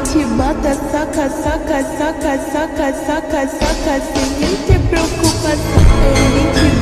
te bota, saca, saca, saca, saca, saca, saca, sem nem ter preocupação. Ele te